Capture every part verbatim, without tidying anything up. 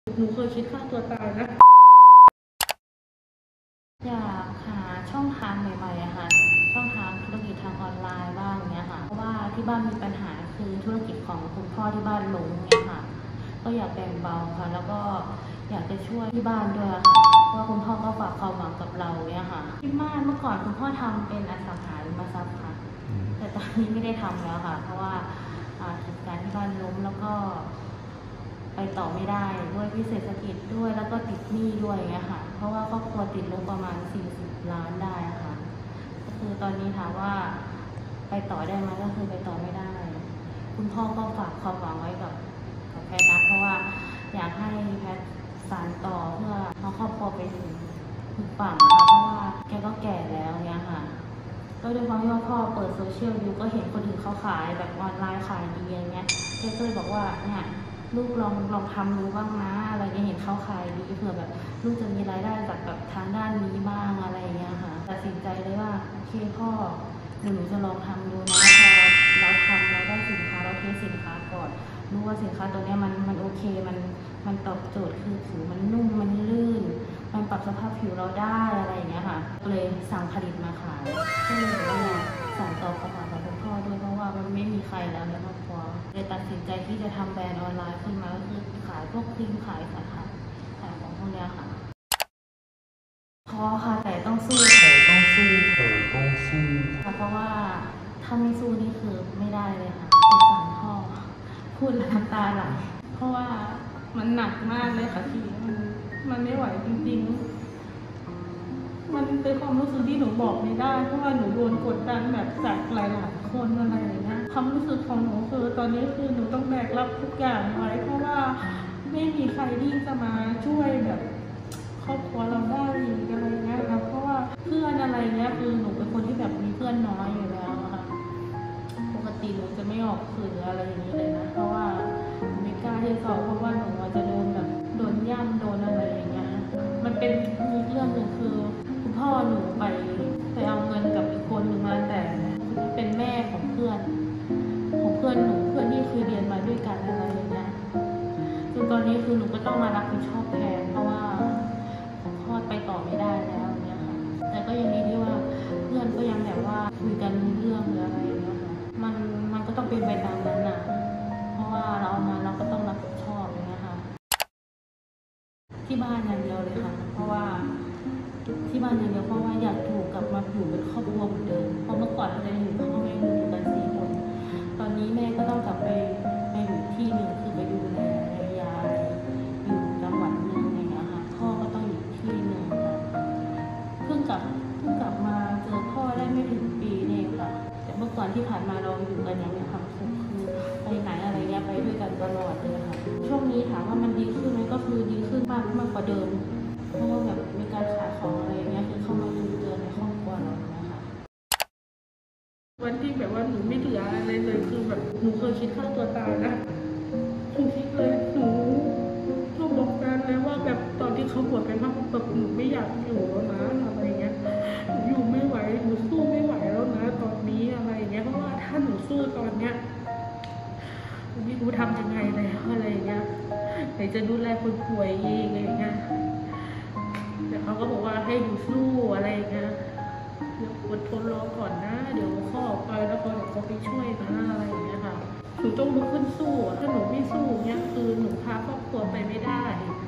หนูเคยคิดฆ่าตัวตายนะอยากหาช่องทางใหม่ๆอะค่ะช่องทางธุรกิจทางออนไลน์บ้างเนี้ยค่ะเพราะว่าที่บ้านมีปัญหาคือธุรกิจของคุณพ่อที่บ้านล้มเนี้ยค่ะก็อยากแบ่งเบาค่ะแล้วก็อยากจะช่วยที่บ้านด้วยค่ะเพราะคุณพ่อก็ฝากความหวังกับเราเนี้ยค่ะที่บ้านเมื่อก่อนคุณพ่อทำเป็นอสังหาริมทรัพย์ค่ะแต่ตอนนี้ไม่ได้ทำแล้วค่ะเพราะว่าเหตุการณ์ที่บ้านล้มแล้วก็ไปต่อไม่ได้ด้วยวิเศรษฐกิจด้วยแล้วก็ติดหนี้ด้วยเงี้ยค่ะเพราะว่าครอบครัวติดลบประมาณสี่สิบล้านได้ค่ะก็คือตอนนี้ถามว่าไปต่อได้ไหมก็คือไปต่อไม่ได้คุณพ่อก็ฝากความหวังไว้กับกับแพทย์นะเพราะว่าอยากให้แพทย์สานต่อเพื่อเอาครอบครัวไปถึงถึงฝั่งค่ะเพราะว่าแกก็แก่แล้วเนี้ยค่ะก็ด้วยความที่ว่าพ่อเปิดโซเชียลดูก็เห็นคนอื่นเขาขายแบบออนไลน์ขายดีอย่างเงี้ยแกก็เลยบอกว่าเนี่ยลูกลองลองทำดูบ้างนะอะไรเงี้ยเห็นเขาขายดีเผื่อแบบลูกจะมีรายได้จากแบบทางด้านนี้บ้างอะไรเงี้ยค่ะตัดสินใจเลยว่าโอเคพ่อหนูจะลองทำดูนะพอเราทำเราได้สินค้าเราเทสสินค้าก่อนรู้ว่าสินค้าตัวนี้มันมันโอเคมันมันตอบโจทย์คือผิวมันนุ่มมันลื่นมันปรับสภาพผิวเราได้อะไรอย่างเงี้ยค่ะเลยสั่งผลิตมาขายก็เลยบอกว่าสั่งต่อความหวังของคุณพ่อด้วยเพราะว่ามันไม่มีใครแล้วในครอบครัวเลยตัดสินใจที่จะทำแบรนด์ออนไลน์ขึ้นมาก็คือขายพวกครีมขายสาขาขายของพวกนี้ค่ะท้อค่ะแต่ต้องสู้แต่ต้องสู้แต่ต้องสู้เพราะว่าถ้าไม่สู้นี่คือไม่ได้เลยค่ะสงสารพ่อพูดแล้วน้ำตาไหลเพราะว่ามันหนักมากเลยค่ะพี่มันมันไม่ไหวจริงๆมันเป็นความรู้สึกที่หนูบอกไม่ได้เพราะว่าหนูโดนกดดันแบบจากหลายๆคนอะไรอย่างเงี้ยความรู้สึกของหนูคือตอนนี้คือหนูต้องแบกรับทุกอย่างไว้เพราะว่าไม่มีใครที่จะมาช่วยแบบครอบครัวเราได้อีกอะไรเงี้ยค่ะเพราะว่าเพื่อนอะไรเงี้ยคือหนูเป็นคนที่แบบมีเพื่อนน้อยอยู่แล้วค่ะปกติหนูจะไม่ออกสื่ออะไรอย่างนี้เลยนะเพราะว่าไม่กล้าที่จะออกเพราะว่าหนูจะโดนแบบโดนย่ำโดนอะไรอย่างเงี้ยมันเป็นมีเรื่องหนึ่งคือคุณพ่อหนูไปไปเอาเงินกับอีกคนหนึ่งมาแต่เป็นแม่ของเพื่อนของเพื่อนหนูเพื่อนที่เคยเรียนมาด้วยกันอะไรอย่างเงี้ยจนตอนนี้คือหนูก็ต้องมารับผิดชอบแทนเพราะว่าพ่อไปต่อไม่ได้แล้วเนี่ยค่ะแต่ก็ยังดีที่ว่าเพื่อนก็ยังแบบว่าคุยกันเรื่องหรืออะไรอย่างเงี้ยค่ะมันมันก็ต้องเป็นไปตามนั้นน่ะเพราะว่าเราเอามาเราก็ต้องรับผิดชอบอย่างเงี้ยค่ะที่บ้านอย่างเดียวเลยค่ะเพราะว่าที่บ้านอย่างเดียวเพราะว่าอยากถูกกลับมาอยู่เป็นครอบครัวเหมือนเดิมเพราะเมื่อก่อนเราจะอยู่พ่อแม่อยู่กันสี่คนตอนนี้แม่ก็ต้องกลับไปไปอยู่ที่หนึ่งคือไปดูแลยายอยู่จังหวัดหนึ่งอะไรอย่างเงี้ยค่ะพ่อก็ต้องอยู่ที่หนึ่งค่ะเพิ่งกลับเพิ่งกลับมาเจอพ่อได้ไม่ถึงปีนี่ค่ะแต่เมื่อก่อนที่ผ่านมาเราอยู่กันอย่างมีความสุขคือไปไหนอะไรเงี้ยไปด้วยกันตลอดเลยค่ะช่วงนี้ถามว่ามันดีขึ้นไหมก็คือดีขึ้นมากมากกว่าเดิมเพราะว่าแบบมีการขายของอะไรเงี้ยคือเข้ามาดูเตือนในครอบครัวเรานะคะวันที่แบบว่าหนูไม่เหลืออะไรเลยคือแบบหนูเคยคิดฆ่าตัวตายนะหนูคิดเลยหนูก็บอกกันเลยว่าแบบตอนที่เขาบวชไปมากแบบหนูไม่อยากอยู่แล้วนะอะไรเงี้ยอยู่ไม่ไหวหนูสู้ไม่ไหวแล้วนะตอนนี้อะไรเงี้ยเพราะว่าถ้าหนูสู้ตอนเนี้ยไม่รู้ทำยังไงแล้วอะไรเงี้ยไหนจะดูแลคนป่วยเองอะไรเงี้ยแต่เขาก็บอกว่าให้หนูสู้อะไรเงี้ยเดี๋ยวอดทนรอก่อนนะเดี๋ยวข้อออกไปแล้วพอเดี๋ยวเขาไปช่วยนะอะไรอย่างเงี้ยค่ะหนูต้องลุกขึ้นสู้ถ้าหนูไม่สู้เนี้ยคือหนูพาครอบครัวไปไม่ได้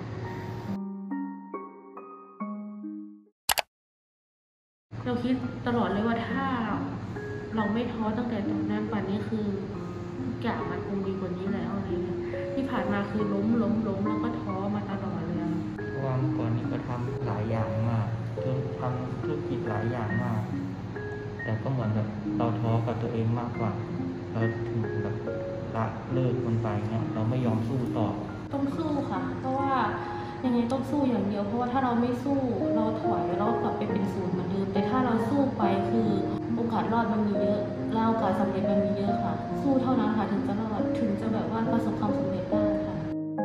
เราคิดตลอดเลยว่าถ้าเราไม่ท้อตั้งแต่ตอนนั้นป่านนี้คือทุกอย่างมันคงดีกว่านี้แล้วอะไรเงี้ยที่ผ่านมาคือล้มล้มล้มแล้วก็ท้อมาตลอดเลยเพราะว่าเมื่อก่อนนี้ก็ทำหลายอย่างมากทำธุรกิจหลายอย่างมากแต่ก็เหมือนแบบเราท้อกับตัวเองมากกว่าเราถึงแบบละเลิกมันไปเงี้ยเราไม่ยอมสู้ต่อต้องสู้ค่ะเพราะว่ายังไงต้องสู้อย่างเดียวเพราะว่าถ้าเราไม่สู้เราถอยเรากลับไปเป็นศูนย์เหมือนเดิมแต่ถ้าเราสู้ไปคือโอกาสรอดมันมีเยอะแล้วโอกาสสำเร็จมันมีเยอะค่ะสู้เท่านั้นค่ะถึงจะรอดถึงจะแบบว่าประสบความสำเร็จได้ค่ะ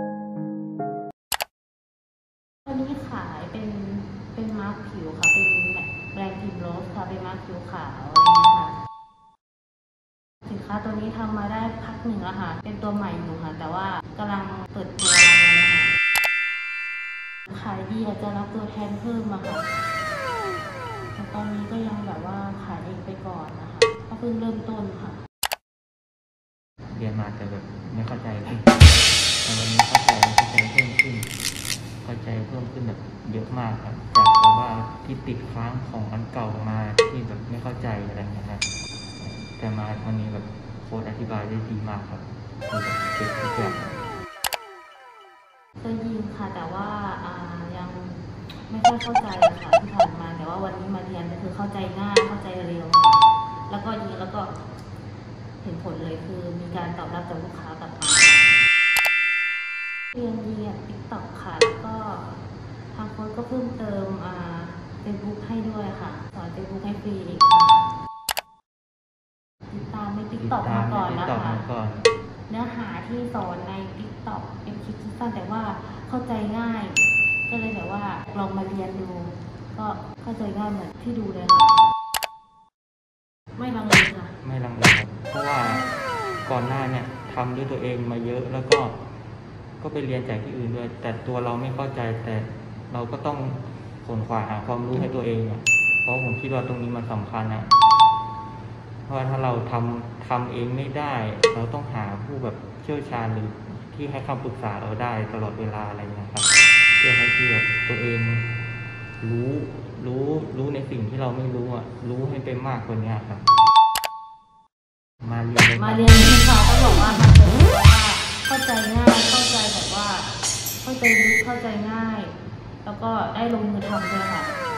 ตอนนี้ขายเป็นเป็นมาร์คผิวค่ะเป็นแบรนด์พิมโรสค่ะเป็นมาร์คผิวขาวอะไรเงี้ยค่ะสินค้าตัวนี้ทำมาได้พักหนึ่งแล้วค่ะเป็นตัวใหม่อยู่ค่ะแต่ว่ากำลังเปิดตัวอะไรนะคะอยากจะรับตัวแทนเพิ่มอะค่ะแต่ตอนนี้ก็ยังแบบว่าขายเองไปก่อนนะคะก็เพิ่งเริ่มต้นค่ะเรียนมาแต่แบบไม่เข้าใจขึ้นแต่วันนี้เข้าใจเข้าใจเพิ่มขึ้นเข้าใจเพิ่มขึ้นแบบเยอะมากครับจากแบบว่าที่ติดค้างของอันเก่ามาที่แบบไม่เข้าใจอะไรอย่างเงี้ยครับแต่มาวันนี้แบบโค้ดอธิบายได้ดีมากครับคือแบบเก็บทุกอย่างเคยยินค่ะแต่ว่าอ่ายังไม่ค่อยเข้าใจอะค่ะที่ผ่านมาแต่ว่าวันนี้มาเรียนก็คือเข้าใจง่ายเข้าใจเร็วแล้วก็ยิงแล้วก็เห็นผลเลยคือมีการตอบรับจากลูกค้ากลับมาเรียนเรียนติ๊กต็อกค่ะแล้วก็ทางโค้ชก็เพิ่มเติมอ่าเฟซบุ๊กให้ด้วยค่ะสอนเฟซบุ๊กให้ฟรีอีกค่ะติดตามในติ๊กต็อกมาก่อนนะคะเนื้อหาที่สอนในติ๊กต็อกเป็นคลิปสั้นแต่ว่าเข้าใจง่ายก็เลยแบบว่าลองมาเรียนดูก็เข้าใจง่ายเหมือนที่ดูเลยค่ะไม่ลังเลค่ะไม่ลังเลครับเพราะว่าก่อนหน้าเนี่ยทำด้วยตัวเองมาเยอะแล้วก็ก็ไปเรียนจากที่อื่นด้วยแต่ตัวเราไม่เข้าใจแต่เราก็ต้องขนขวายหาความรู้ให้ตัวเองอ่ะเพราะผมคิดว่าตรงนี้มันสำคัญนะเพราะถ้าเราทำทำเองไม่ได้เราต้องหาผู้แบบเชี่ยวชาญหรือที่ให้คำปรึกษาเราได้ตลอดเวลาอะไรอย่างนี้ครับเพื่อให้ที่แบบตัวเองรู้รู้รู้ในสิ่งที่เราไม่รู้อ่ะรู้ให้เป็นมากกว่านี้ครับมาเรียนมาเรียนที่เขาก็บอกว่ามันเป็นแบบว่าเข้าใจง่ายเข้าใจแบบว่าเข้าใจลึกเข้าใจง่ายแล้วก็ได้ลงมือทำด้วยค่ะ